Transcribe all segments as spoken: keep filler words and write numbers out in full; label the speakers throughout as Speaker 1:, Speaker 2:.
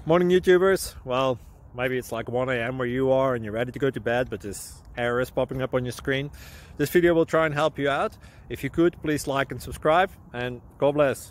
Speaker 1: Morning YouTubers. Well, maybe it's like one A M where you are and you're ready to go to bed, but this error is popping up on your screen. This video will try and help you out. If you could, please like and subscribe, and God bless.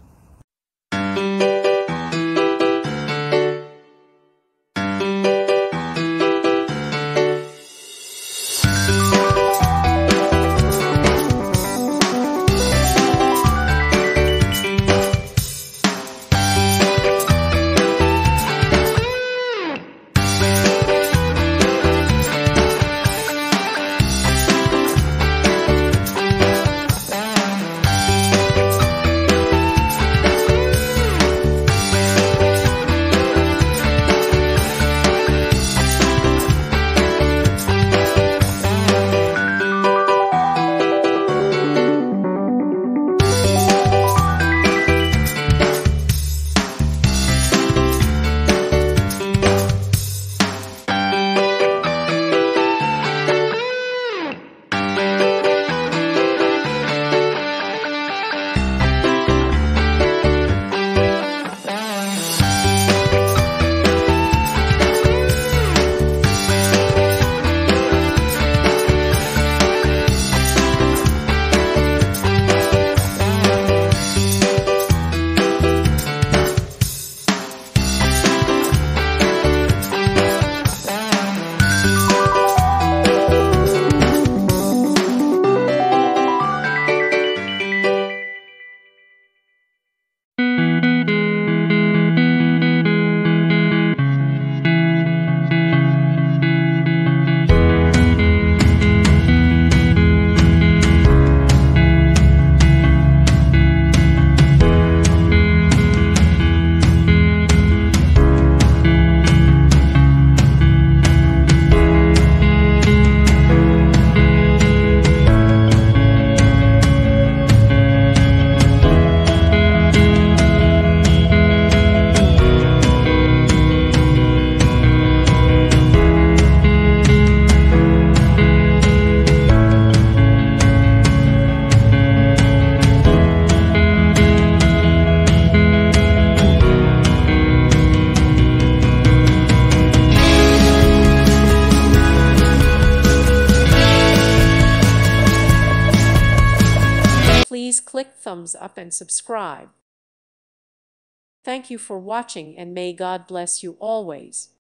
Speaker 2: Please click thumbs up and subscribe. Thank you for watching, and may God bless you always.